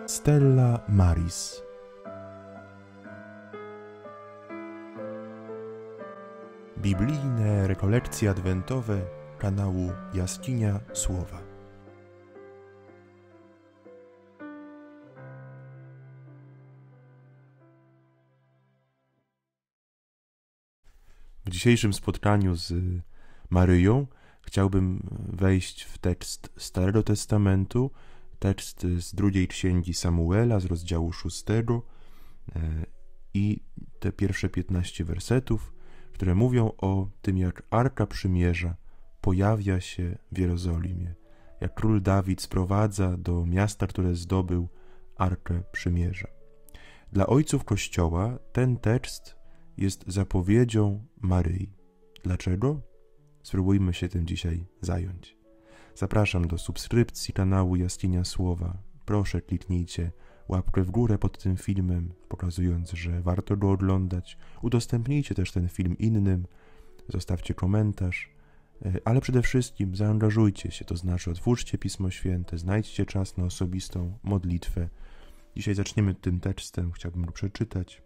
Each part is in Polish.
Stella Maris. Biblijne rekolekcje adwentowe kanału Jaskinia Słowa. W dzisiejszym spotkaniu z Maryją chciałbym wejść w tekst Starego Testamentu, tekst z drugiej księgi Samuela, z rozdziału 6 i te pierwsze 15 wersetów, które mówią o tym, jak Arka Przymierza pojawia się w Jerozolimie, jak król Dawid sprowadza do miasta, które zdobył, Arkę Przymierza. Dla ojców Kościoła ten tekst jest zapowiedzią Maryi. Dlaczego? Spróbujmy się tym dzisiaj zająć. Zapraszam do subskrypcji kanału Jaskinia Słowa. Proszę, kliknijcie łapkę w górę pod tym filmem, pokazując, że warto go oglądać. Udostępnijcie też ten film innym, zostawcie komentarz, ale przede wszystkim zaangażujcie się, to znaczy otwórzcie Pismo Święte, znajdźcie czas na osobistą modlitwę. Dzisiaj zaczniemy tym tekstem, chciałbym go przeczytać.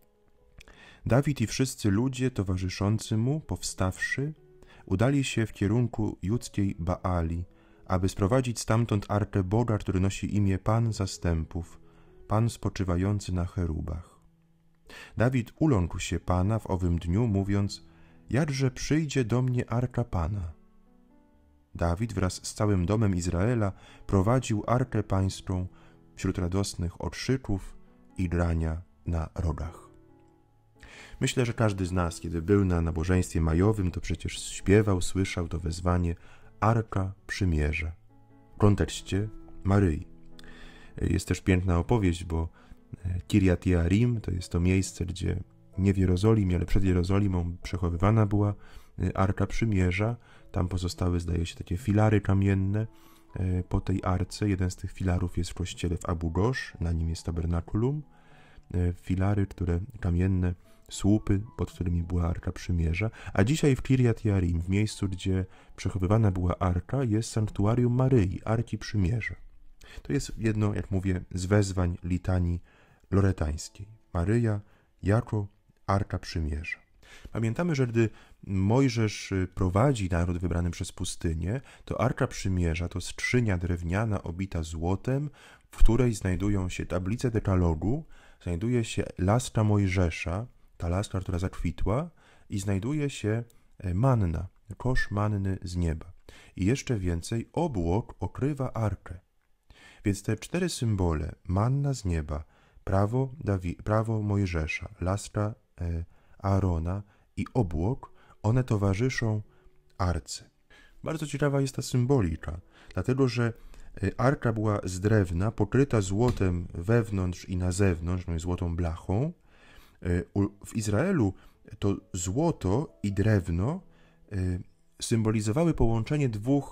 Dawid i wszyscy ludzie towarzyszący mu, powstawszy, udali się w kierunku judzkiej Baali, aby sprowadzić stamtąd Arkę Boga, który nosi imię Pan Zastępów, Pan spoczywający na cherubach. Dawid uląkł się Pana w owym dniu, mówiąc: jakże przyjdzie do mnie Arka Pana. Dawid wraz z całym domem Izraela prowadził Arkę Pańską wśród radosnych okrzyków i grania na rogach. Myślę, że każdy z nas, kiedy był na nabożeństwie majowym, to przecież śpiewał, słyszał to wezwanie Arka Przymierza w kontekście Maryi. Jest też piękna opowieść, bo Kirjat Jearim to jest to miejsce, gdzie nie w Jerozolimie, ale przed Jerozolimą przechowywana była Arka Przymierza. Tam pozostały, zdaje się, takie filary kamienne po tej arce. Jeden z tych filarów jest w kościele w Abu Ghosh, na nim jest tabernakulum. Filary, które kamienne, słupy, pod którymi była Arka Przymierza, a dzisiaj w Kirjat Jearim, w miejscu, gdzie przechowywana była Arka, jest sanktuarium Maryi, Arki Przymierza. To jest jedno, jak mówię, z wezwań litanii loretańskiej. Maryja jako Arka Przymierza. Pamiętamy, że gdy Mojżesz prowadzi naród wybrany przez pustynię, to Arka Przymierza to skrzynia drewniana obita złotem, w której znajdują się tablice dekalogu, znajduje się laska Mojżesza, ta laska, która zakwitła, i znajduje się manna, kosz manny z nieba. I jeszcze więcej, obłok okrywa arkę. Więc te 4 symbole, manna z nieba, prawo Mojżesza, laska Aarona i obłok, one towarzyszą arce. Bardzo ciekawa jest ta symbolika, dlatego że arka była z drewna, pokryta złotem wewnątrz i na zewnątrz, no i złotą blachą. W Izraelu to złoto i drewno symbolizowały połączenie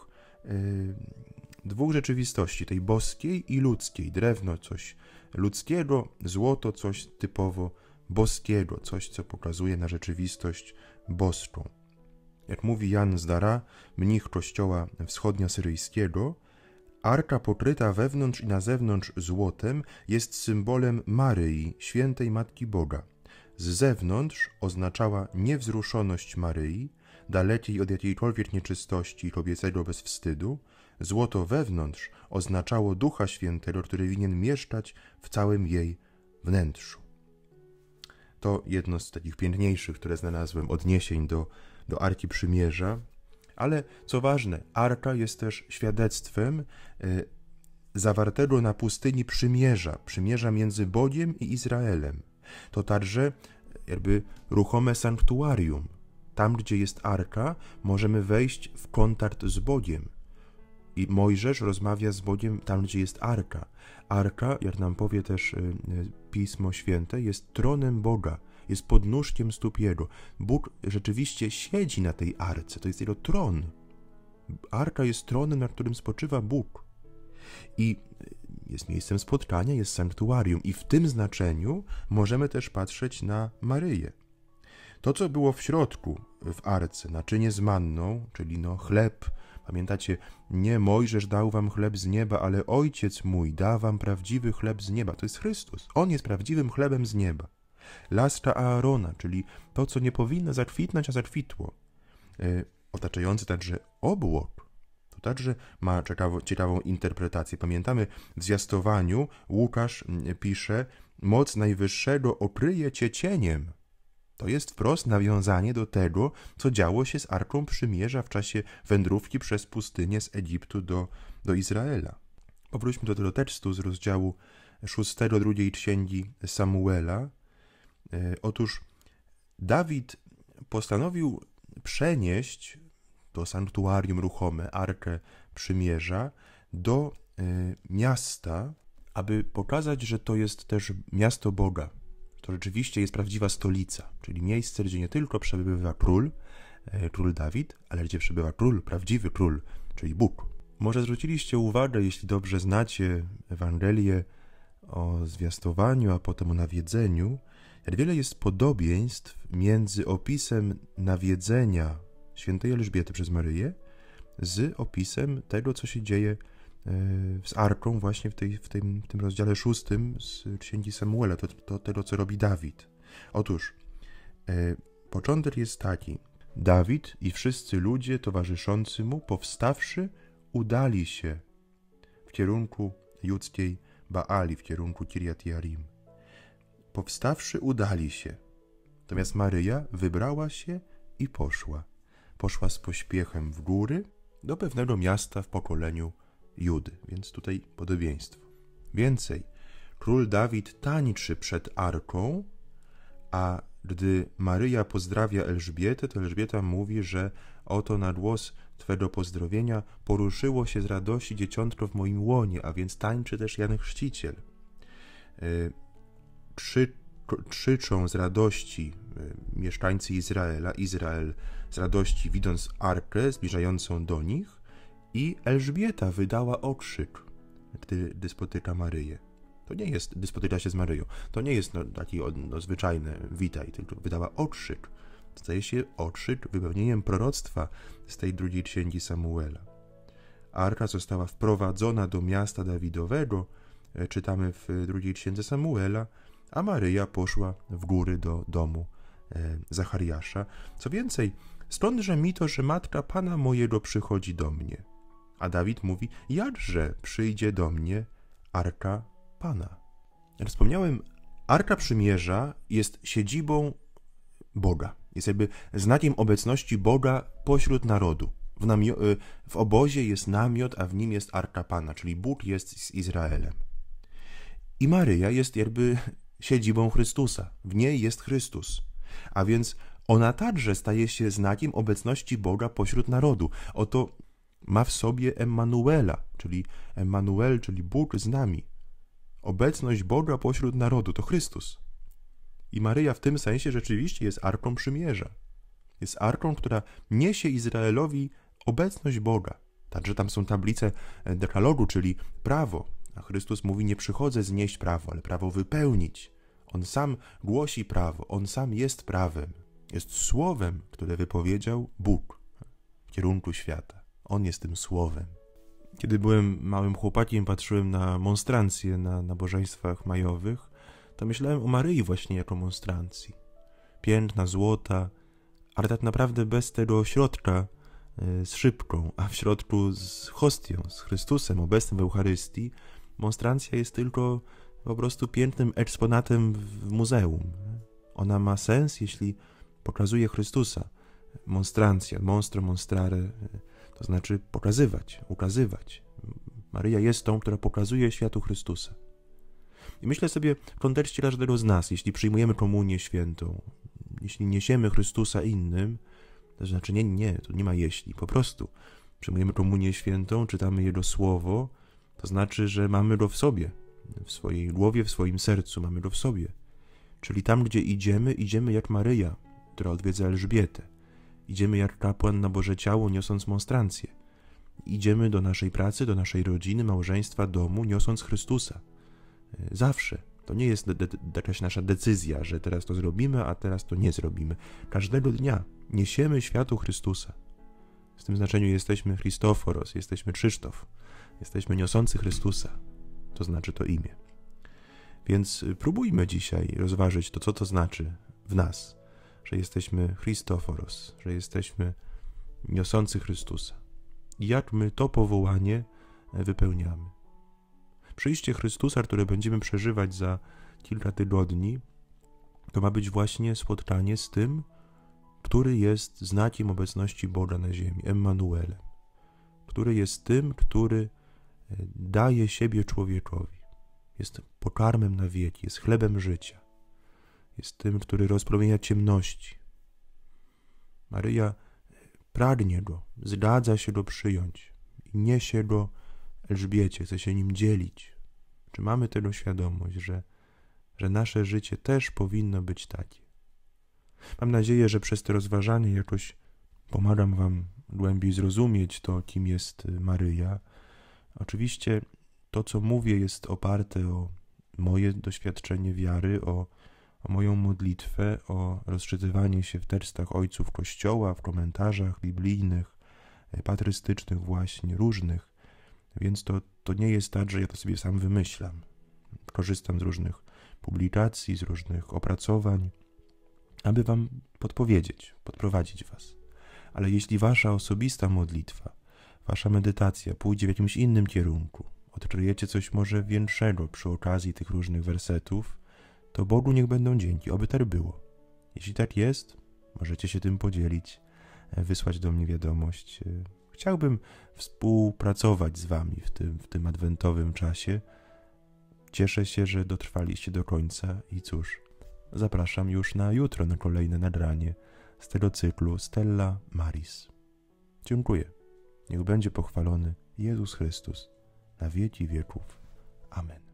dwóch rzeczywistości, tej boskiej i ludzkiej. Drewno coś ludzkiego, złoto coś typowo boskiego, coś, co pokazuje na rzeczywistość boską. Jak mówi Jan z Dara, mnich kościoła wschodniosyryjskiego, arka pokryta wewnątrz i na zewnątrz złotem jest symbolem Maryi, świętej Matki Boga. Z zewnątrz oznaczała niewzruszoność Maryi, dalekiej od jakiejkolwiek nieczystości i kobiecego bezwstydu. Złoto wewnątrz oznaczało Ducha Świętego, który winien mieszkać w całym jej wnętrzu. To jedno z takich piękniejszych, które znalazłem, odniesień do Arki Przymierza. Ale co ważne, Arka jest też świadectwem zawartego na pustyni przymierza między Bogiem i Izraelem. To także jakby ruchome sanktuarium. Tam, gdzie jest Arka, możemy wejść w kontakt z Bogiem. I Mojżesz rozmawia z Bogiem tam, gdzie jest Arka. Arka, jak nam powie też Pismo Święte, jest tronem Boga, jest podnóżkiem stóp Jego. Bóg rzeczywiście siedzi na tej arce, to jest Jego tron. Arka jest tronem, na którym spoczywa Bóg. I jest miejscem spotkania, jest sanktuarium. I w tym znaczeniu możemy też patrzeć na Maryję. To, co było w środku w arce, naczynie z manną, czyli chleb Pamiętacie, nie Mojżesz dał wam chleb z nieba, ale Ojciec mój da wam prawdziwy chleb z nieba. To jest Chrystus. On jest prawdziwym chlebem z nieba. Lastra Aarona, czyli to, co nie powinno zakwitnąć, a zakwitło. Otaczający także obłok, to także ma ciekawą interpretację. Pamiętamy, w zwiastowaniu Łukasz pisze: moc Najwyższego okryje cię cieniem. To jest wprost nawiązanie do tego, co działo się z Arką Przymierza w czasie wędrówki przez pustynię z Egiptu do Izraela. Powróćmy do tego tekstu z rozdziału 6 drugiej księgi Samuela. Otóż Dawid postanowił przenieść to sanktuarium ruchome, Arkę Przymierza, do miasta, aby pokazać, że to jest też miasto Boga. To rzeczywiście jest prawdziwa stolica, czyli miejsce, gdzie nie tylko przebywa król Dawid, ale gdzie przebywa król, prawdziwy król, czyli Bóg. Może zwróciliście uwagę, jeśli dobrze znacie Ewangelię o zwiastowaniu, a potem o nawiedzeniu, jak wiele jest podobieństw między opisem nawiedzenia świętej Elżbiety przez Maryję z opisem tego, co się dzieje z Arką właśnie w tym rozdziale 6 z księgi Samuela, to tego, co robi Dawid. Otóż początek jest taki. Dawid i wszyscy ludzie towarzyszący mu, powstawszy, udali się w kierunku judzkiej Baali, w kierunku Kirjat Jearim. Powstawszy, udali się. Natomiast Maryja wybrała się i poszła. Poszła z pośpiechem w góry do pewnego miasta w pokoleniu Judy, więc tutaj podobieństwo. Więcej, król Dawid tańczy przed Arką, a gdy Maryja pozdrawia Elżbietę, to Elżbieta mówi, że oto na głos Twego pozdrowienia poruszyło się z radości dzieciątko w moim łonie, a więc tańczy też Jan Chrzciciel. Krzyczą z radości mieszkańcy Izrael z radości widząc Arkę zbliżającą do nich i Elżbieta wydała okrzyk, gdy spotyka Maryję. To nie jest, gdy spotyka się z Maryją, to nie jest taki zwyczajny witaj, tylko wydała okrzyk. Staje się okrzyk wypełnieniem proroctwa z tej drugiej księgi Samuela. Arka została wprowadzona do miasta Dawidowego, czytamy w drugiej księdze Samuela, a Maryja poszła w góry do domu Zachariasza. Co więcej, skądże mi to, że matka Pana mojego przychodzi do mnie? A Dawid mówi, jakże przyjdzie do mnie Arka Pana? Jak wspomniałem, Arka Przymierza jest siedzibą Boga. Jest jakby znakiem obecności Boga pośród narodu. W obozie jest namiot, a w nim jest Arka Pana, czyli Bóg jest z Izraelem. I Maryja jest jakby siedzibą Chrystusa. W niej jest Chrystus. A więc ona także staje się znakiem obecności Boga pośród narodu. Oto ma w sobie Emmanuela, czyli Bóg z nami. Obecność Boga pośród narodu to Chrystus. I Maryja w tym sensie rzeczywiście jest Arką Przymierza. Jest Arką, która niesie Izraelowi obecność Boga. Także tam są tablice dekalogu, czyli prawo. A Chrystus mówi, nie przychodzę znieść prawo, ale prawo wypełnić. On sam głosi prawo, on sam jest prawem. Jest słowem, które wypowiedział Bóg w kierunku świata. On jest tym słowem. Kiedy byłem małym chłopakiem, patrzyłem na monstrancje na nabożeństwach majowych, to myślałem o Maryi właśnie jako monstrancji. Piękna, złota, ale tak naprawdę bez tego środka z szybką, a w środku z hostią, z Chrystusem obecnym w Eucharystii, monstrancja jest tylko po prostu pięknym eksponatem w muzeum. Ona ma sens, jeśli pokazuje Chrystusa. Monstrancja, monstro, monstrare, to znaczy pokazywać, ukazywać. Maryja jest tą, która pokazuje światu Chrystusa. I myślę sobie w kontekście każdego z nas, jeśli przyjmujemy komunię świętą, jeśli niesiemy Chrystusa innym, to znaczy to nie ma jeśli, po prostu przyjmujemy komunię świętą, czytamy Jego Słowo, to znaczy, że mamy Go w sobie, w swojej głowie, w swoim sercu, mamy Go w sobie. Czyli tam, gdzie idziemy jak Maryja, która odwiedza Elżbietę. Idziemy jak kapłan na Boże Ciało, niosąc monstrancję. Idziemy do naszej pracy, do naszej rodziny, małżeństwa, domu, niosąc Chrystusa. Zawsze. To nie jest jakaś nasza decyzja, że teraz to zrobimy, a teraz to nie zrobimy. Każdego dnia niesiemy światu Chrystusa. W tym znaczeniu jesteśmy Christoforos, jesteśmy Krzysztof, jesteśmy niosący Chrystusa, to znaczy to imię. Więc próbujmy dzisiaj rozważyć to, co to znaczy w nas, że jesteśmy Christoforos, że jesteśmy niosący Chrystusa. I jak my to powołanie wypełniamy. Przyjście Chrystusa, które będziemy przeżywać za kilka tygodni, to ma być właśnie spotkanie z tym, który jest znakiem obecności Boga na ziemi, Emmanuelem, który jest tym, który daje siebie człowiekowi, jest pokarmem na wieki, jest chlebem życia, jest tym, który rozpromienia ciemności. Maryja pragnie Go, zgadza się Go przyjąć i niesie Go Elżbiecie, chce się nim dzielić. Czy mamy tego świadomość, że nasze życie też powinno być takie? Mam nadzieję, że przez te rozważanie jakoś pomagam wam głębiej zrozumieć to, kim jest Maryja. Oczywiście to, co mówię, jest oparte o moje doświadczenie wiary, o moją modlitwę, o rozczytywanie się w tekstach ojców Kościoła, w komentarzach biblijnych, patrystycznych właśnie, różnych. Więc to nie jest tak, że ja to sobie sam wymyślam. Korzystam z różnych publikacji, z różnych opracowań, aby wam podpowiedzieć, podprowadzić was. Ale jeśli wasza osobista modlitwa, wasza medytacja pójdzie w jakimś innym kierunku, odkryjecie coś może większego przy okazji tych różnych wersetów, to Bogu niech będą dzięki, oby tak było. Jeśli tak jest, możecie się tym podzielić, wysłać do mnie wiadomość. Chciałbym współpracować z wami w tym adwentowym czasie. Cieszę się, że dotrwaliście do końca i cóż, zapraszam już na jutro na kolejne nagranie z tego cyklu Stella Maris. Dziękuję. Niech będzie pochwalony Jezus Chrystus na wieki wieków. Amen.